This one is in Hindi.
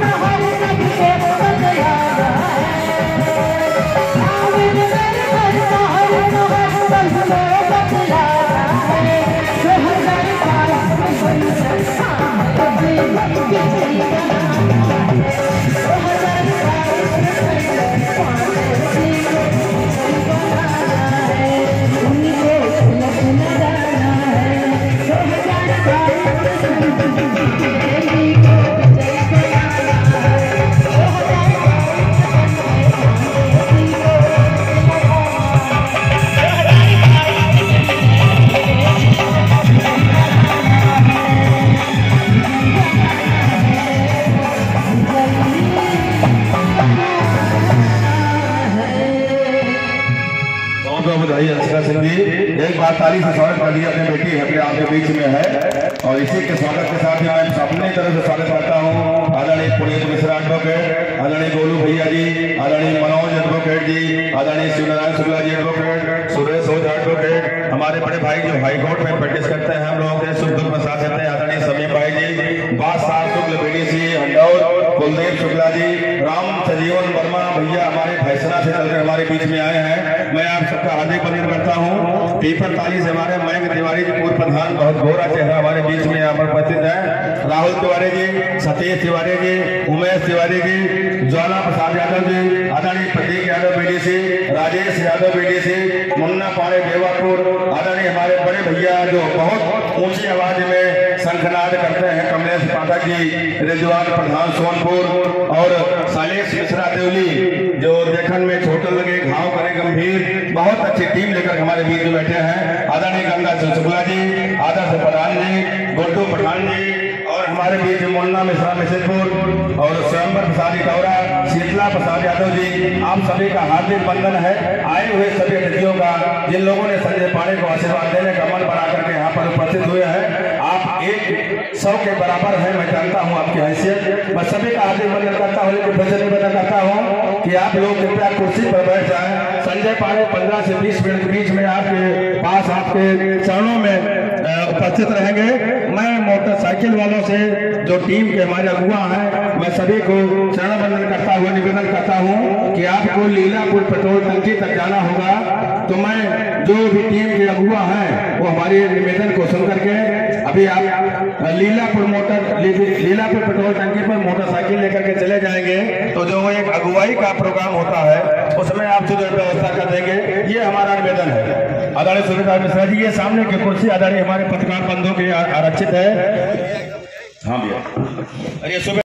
बधाई अर्चना सिंह जी, एक बार ताली से स्वागत कर दिया। अपनी बेटी अपने आपके बीच में है और इसी के स्वागत के साथ मैं अपनी तरफ से स्वागत करता हूँ आदरणीय पुनीत मिश्रा एडवोकेट, आदरणीय गोलू भैया जी, आदरणीय मनोज एडवोकेट जी, आदरणीय शिवनारायण शुक्ला जी एडवोकेट, सुरेश ओझा एडवोकेट, हमारे बड़े भाई जो हाईकोर्ट में प्रैक्टिस करते हैं हम लोगों के सुख दुख में साथ देते हैं, आदरणीय समीप भाई जी, बादशाह शुक्ल बीडीसी हंडौर, कुलदीप शुक्ला जी, राम सजीवन वर्मा भैया हमारे फैसला से चलकर हमारे बीच में आए हैं। मैं आप सबका हार्दिक अभिनंदन करता हूँ। पीपल ताली से हमारे मयंक तिवारी जी पूर्व प्रधान, बहुत गोरा चेहरा हमारे बीच में यहाँ पर उपस्थित है। राहुल तिवारी जी, सतीश तिवारी जी, उमेश तिवारी जी, ज्वाला प्रसाद यादव जी, आदरणीय प्रतीक यादव बीडीसी, राजेश यादव बीडीसी, मुन्ना पाड़े देवापुर, आदरणीय हमारे बड़े भैया जो बहुत ऊंची आवाज में शंखनाद करते हैं, कमलेश पाठक जी, रिजवान प्रधान सोनपुर और सालेश मिश्रा देवली जो देखन में छोटे लगे घाव करे गंभीर, बहुत अच्छी टीम लेकर हमारे बीच में बैठे हैं। आदरणीय गंगा शुक्ला जी, आदर्श प्रधान जी, गुड्डू पठान जी और हमारे बीच मुन्ना मिश्रा मिश्रपुर और स्वयंवर प्रसाद टौरा, शीतला प्रसाद यादव जी, आप सभी का हार्दिक वंदन है। आए हुए सभी अतिथियों का, जिन लोगों ने संजय पांडे को आशीर्वाद देने का मन बना करके यहाँ पर उपस्थित हुए हैं, आप 100 के बराबर है। मैं जानता हूँ आपकी हैसियत, मैं सभी का हार्दिक वंदन करता हूँ, लेकिन वचन निवेदन करता हूँ कि आप लोग कृपया कुर्सी पर बैठ जाएं। संजय पांडे 15 से 20 मिनट के बीच में आपके पास आपके चरणों में उपस्थित रहेंगे। मैं मोटरसाइकिल वालों से जो टीम के हमारे अगुआ हैं, मैं सभी को चरण वंदन करता हुआ निवेदन करता हूं कि आपको लीलापुर पेट्रोल टंकी तक जाना होगा। तो मैं जो भी टीम के अगुआ हैं वो हमारे निवेदन को सुन करके अभी आप लीलापुर पेट्रोल टंकी पर मोटरसाइकिल लेकर के चले जाएंगे। तो जो एक अगुवाई का प्रोग्राम होता है उसमें आप जो व्यवस्था कर देंगे, ये हमारा निवेदन है। आदरणीय सुरेश मिश्रा जी, ये सामने की कुर्सी आदरणीय हमारे पत्रकार बंधुओं के आरक्षित है। हाँ भैया।